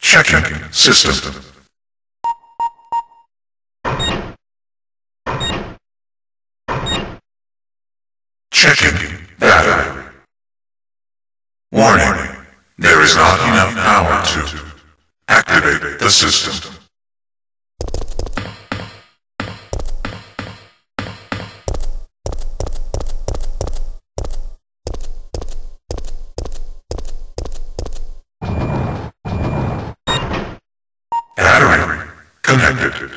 Checking system. Checking battery. Warning, there is not enough power to activate the system. Battery connected.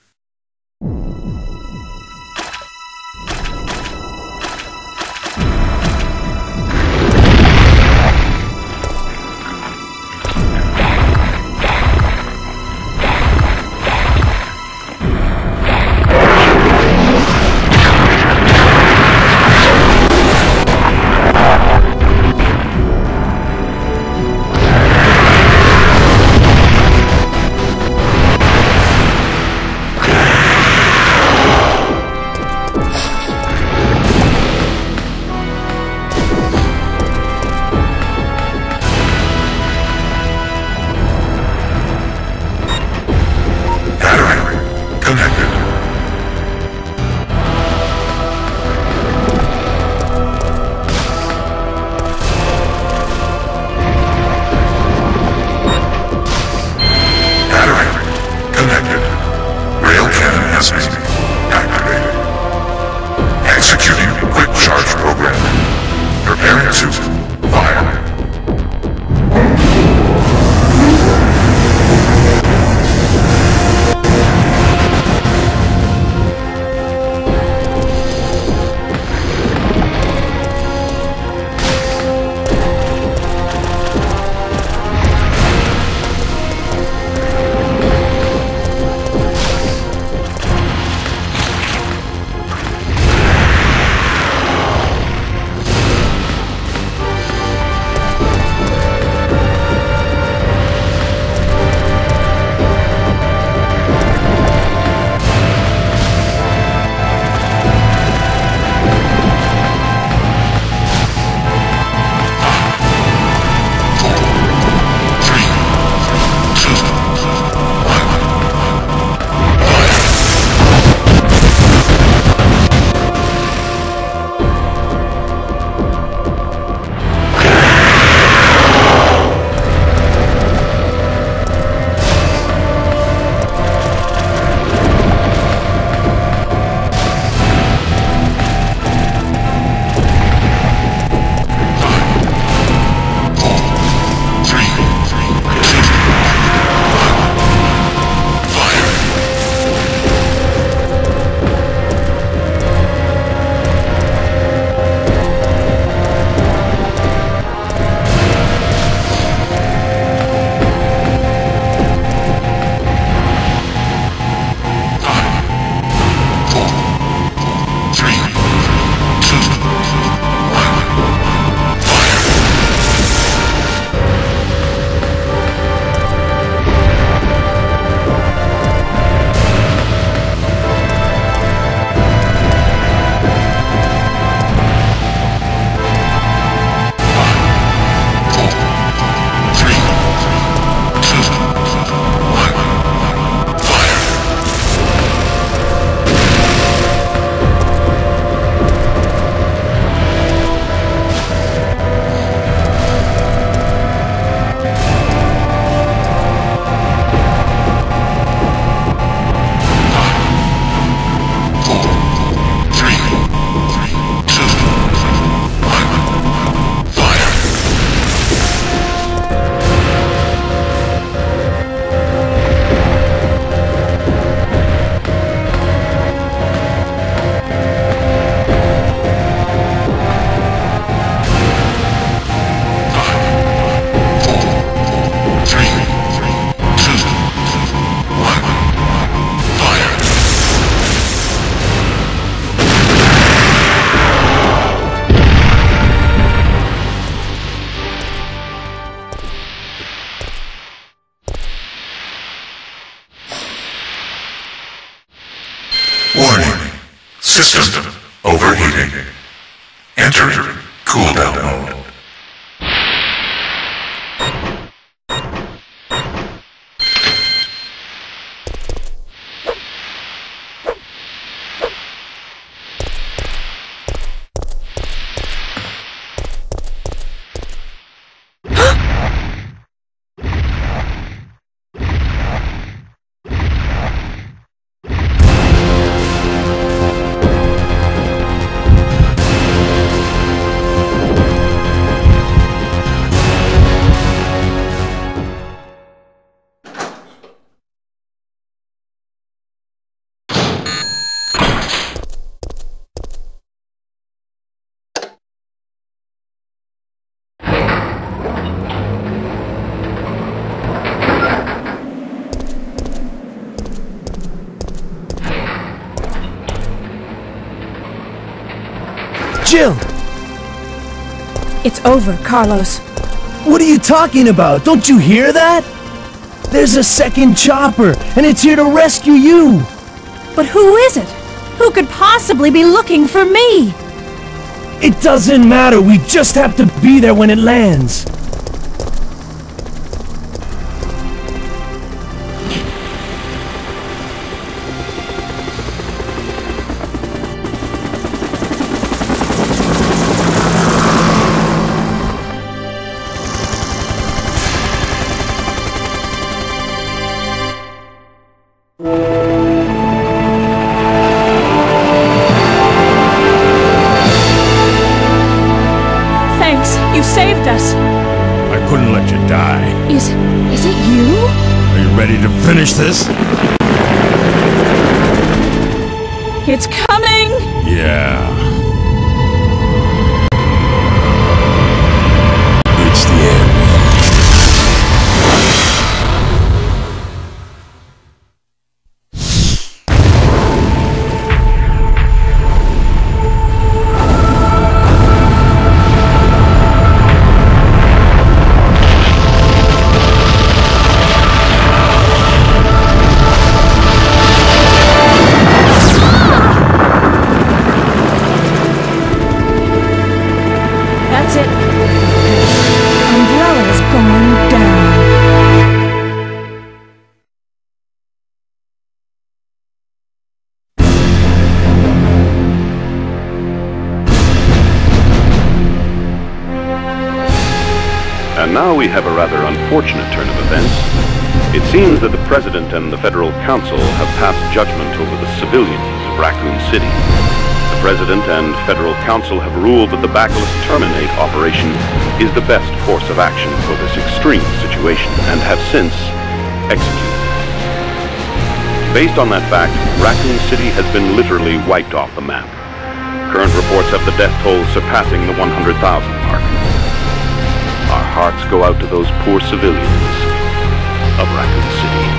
Warning. System overheating. Enter cooldown mode. Jill! It's over, Carlos. What are you talking about? Don't you hear that? There's a second chopper, and it's here to rescue you! But who is it? Who could possibly be looking for me? It doesn't matter, we just have to be there when it lands. You saved us. I couldn't let you die. Is it you? Are you ready to finish this? It's coming! Yeah. It's the end. That's it. Umbrella's gone down. And now we have a rather unfortunate turn of events. It seems that the President and the Federal Council have passed judgment over the civilians of Raccoon City. The President and Federal Council have ruled that the Bacillus Terminate operation is the best course of action for this extreme situation, and have since executed it. Based on that fact, Raccoon City has been literally wiped off the map. Current reports have the death toll surpassing the 100,000 mark. Our hearts go out to those poor civilians of Raccoon City.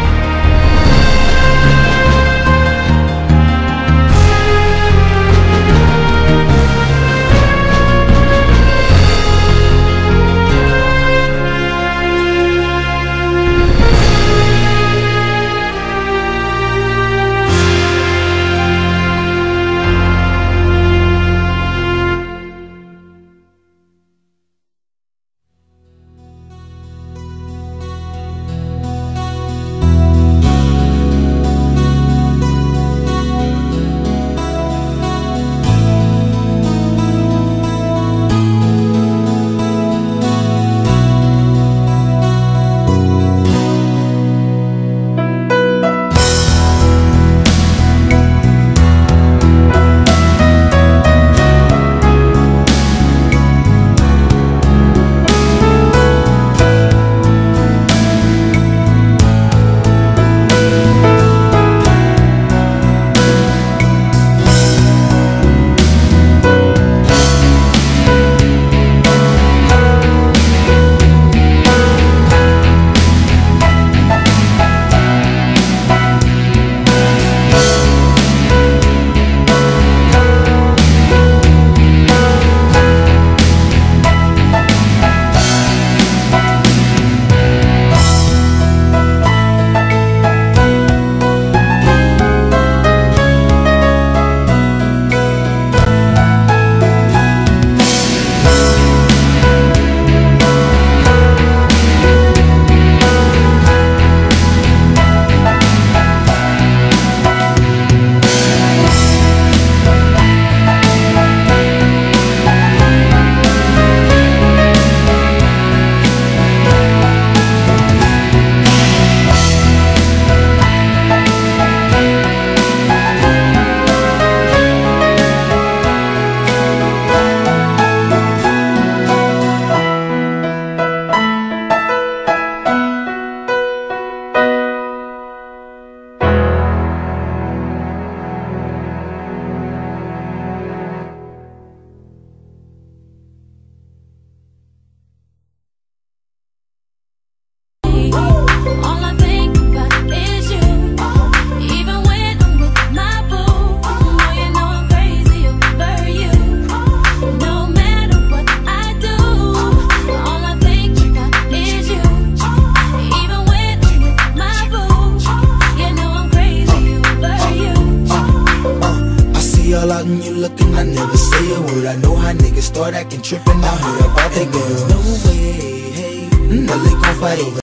sudden you looking, I never say a word. I know how niggas start acting trippin'. I heard about that girl. No way, hey, they gon' fight over